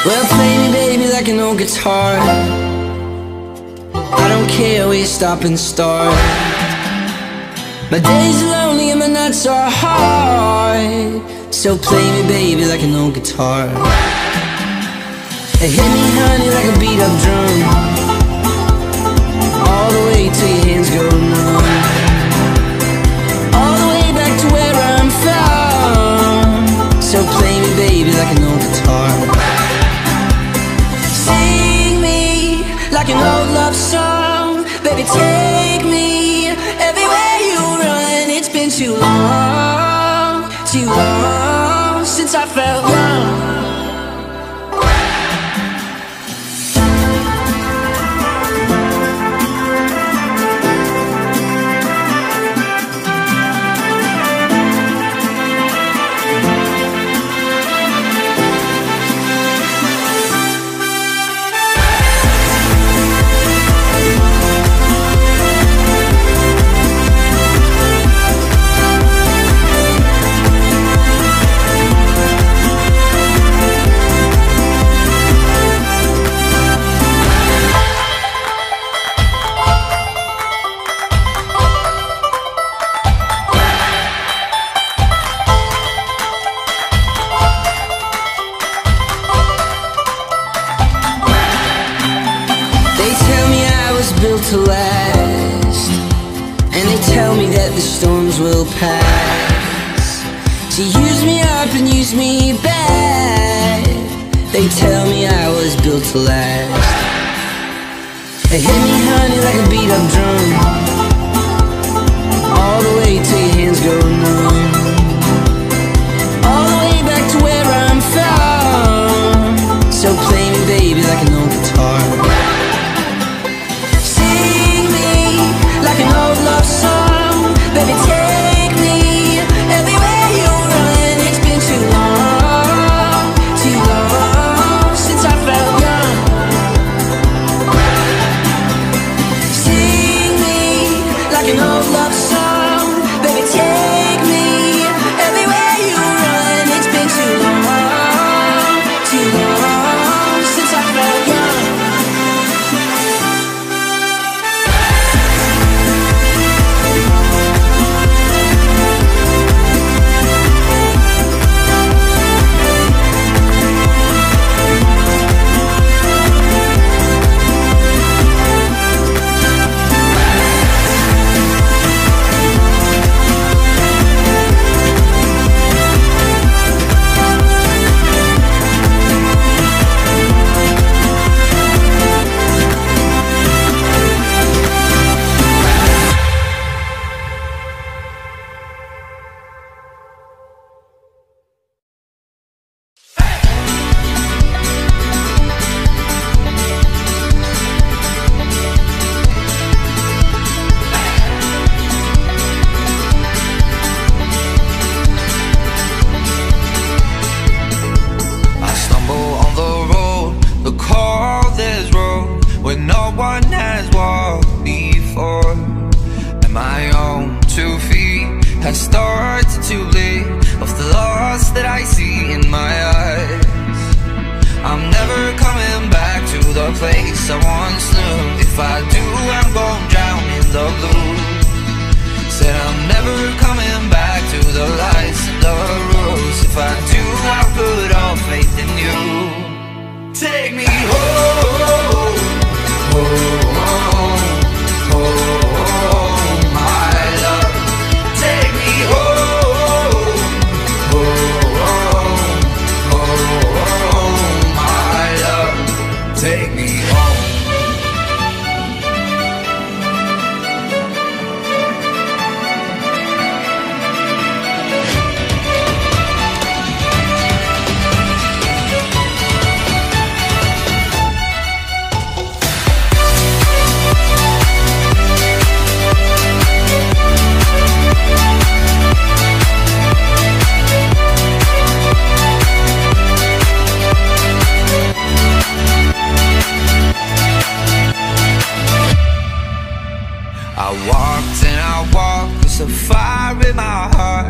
Well, play me, baby, like an old guitar. I don't care where you stop and start. My days are lonely and my nights are hard. So play me, baby, like an old guitar. Hit me, honey, like a beat-up drum, all the way till your hands go numb, all the way back to where I'm from. So play me, baby, like an old guitar. Sing me like an old love song. Baby, take me everywhere you run. It's been too long since I felt young. Built to last, and they tell me that the storms will pass. So use me up and use me back. They tell me I was built to last. They hit me, honey, like a beat-up drum, all the way till your hands go numb, all the way back to where I'm from. So play me, baby, like an old guitar. Like an old love song, baby, take me everywhere you run. It's been too long since I felt young. Sing me like an old love song, baby, take me everywhere you run. It's been too long since I felt young.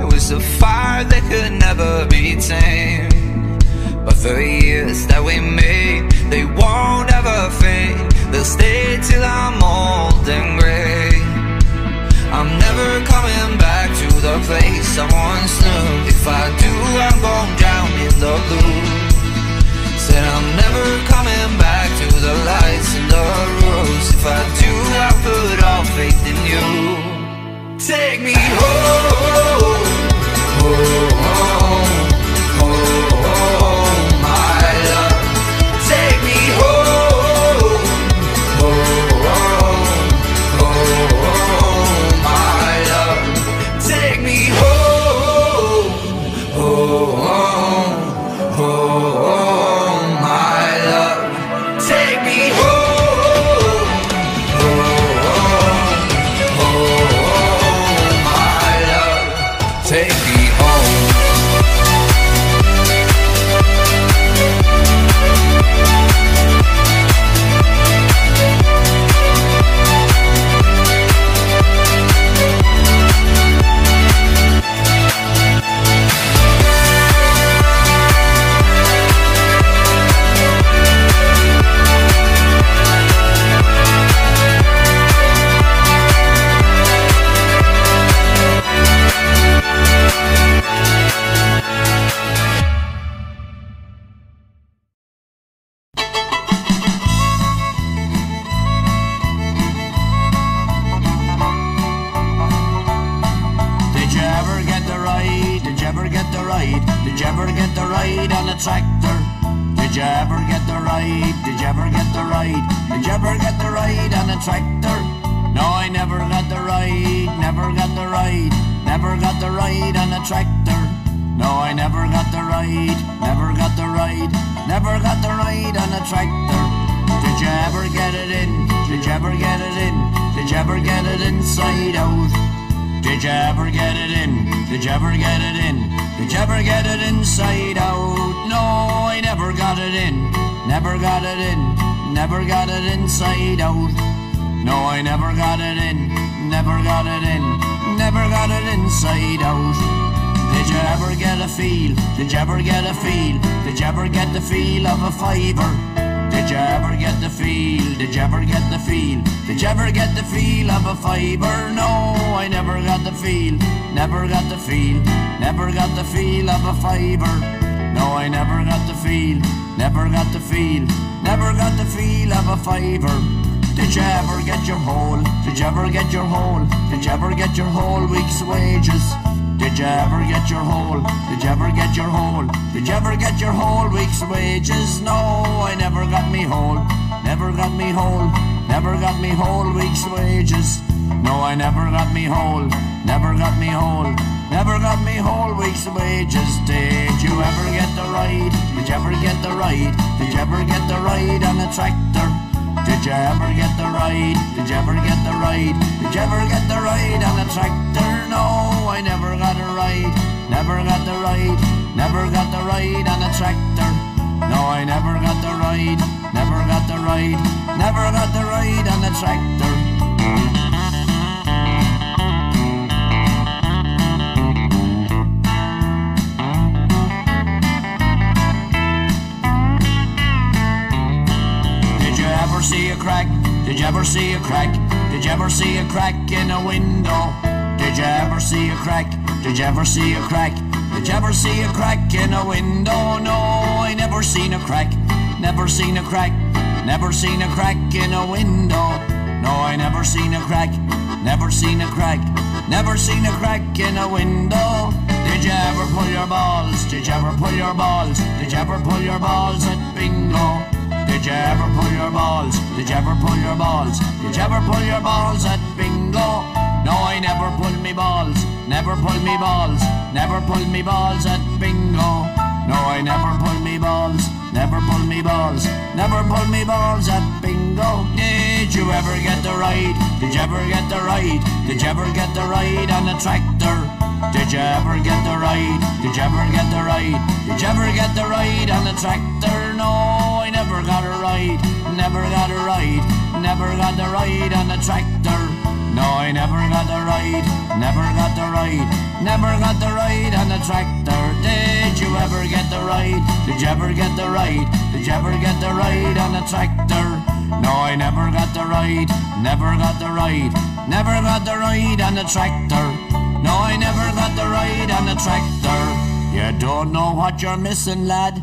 But for years that we made will stay till I'm old and grey. I'm never coming back to the place I once knew. If I do, I'm going down in the blue. Said I'm never coming back to the lights and the rules. If I do, I put all faith in you. Take me home, home, home, home, my love. Take me home, home, home, my love. Take me home, home, home, my love. Take me home, home, home, my love. Take me home. Did you ever get the ride on a tractor? Did you ever get the ride? Did you ever get the ride? Did you ever get the ride on a tractor? No, I never got the ride, never got the ride, never got the ride on a tractor. No, I never got the ride, never got the ride, never got the ride on a tractor. Did you ever get it in? Did you ever get it in? Did you ever get it inside out? Did you ever get it in? Did you ever get it in? Did you ever get it inside out? No, I never got it in. Never got it in. Never got it inside out. No, I never got it in. Never got it in. Never got it inside out. Did you ever get a feel? Did you ever get a feel? Did you ever get the feel of a fiver? Did you ever get the feel? Did you ever get the feel? Did you ever get the feel of a fiber? No, I never got the feel. Never got the feel. Never got the feel of a fiber. No, I never got the feel. Never got the feel. Never got the feel of a fiber. Did you ever get your whole? Did you ever get your whole? Did you ever get your whole week's wages? Did you ever get your whole? Did you ever get your whole? Did you ever get your whole week's wages? No, I never got me whole. Never got me whole. Never got me whole week's wages. No, I never got me whole. Never got me whole. Never got me whole week's wages. Did you ever get the ride? Did you ever get the ride? Did you ever get the ride on a tractor? Did you ever get the ride? Did you ever get the ride? Did you ever get the ride on a tractor? No, I never got a ride. Never got the ride. Never got the ride on a tractor. No, I never got the ride. Never got the ride. Never got the ride on a tractor. See a crack? Did you ever see a crack? Did you ever see a crack in a window? Did you ever see a crack? Did you ever see a crack? Did you ever see a crack in a window? No, I never seen a crack. Never seen a crack. Never seen a crack in a window. No, I never seen a crack. Never seen a crack. Never seen a crack in a window. Did you ever pull your balls? Did you ever pull your balls? Did you ever pull your balls at bingo? Did you ever pull your balls? Did you ever pull your balls? Did you ever pull your balls at bingo? No, I never pulled me balls. Never pulled me balls. Never pulled me balls at bingo. No, I never pulled me balls. Never pulled me balls. Never pulled me balls at bingo. Did you ever get the ride? Did you ever get the ride? Did you ever get the ride on a tractor? Did you ever get the ride? Did you ever get the ride? Did you ever get the ride on a tractor? No, I never got a ride. Never got a ride. Never got the ride on a tractor. No, I never got the ride. Never got the ride. Never got the ride on a tractor. Did you ever get the ride? Did you ever get the ride? Did you ever get the ride on a tractor? No, I never got the ride, never got the ride, never got the ride on the tractor. No, I never got the ride on the tractor. You don't know what you're missing, lad.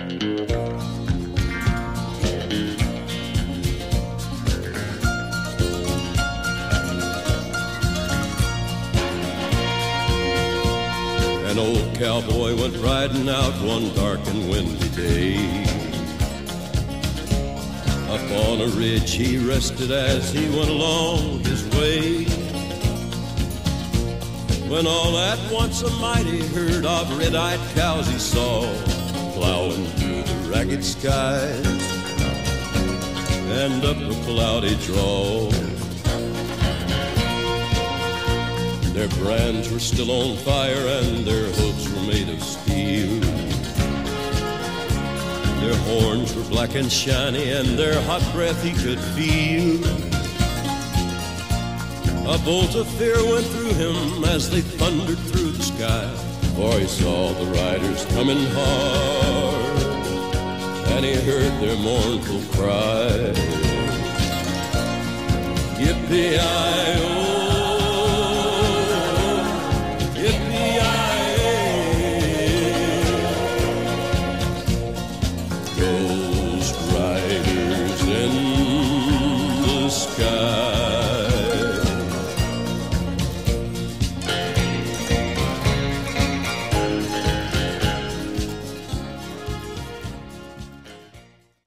An old cowboy went riding out one dark and windy day. Up on a ridge he rested as he went along his way, when all at once a mighty herd of red-eyed cows he saw plowing through the ragged skies and up a cloudy draw. Their brands were still on fire and their hooves were made of steel. Their horns were black and shiny and their hot breath he could feel. A bolt of fear went through him as they thundered through the sky, for he saw the riders coming hard and he heard their mournful cry. Yippee-i-oh, yippee-i-oh. Go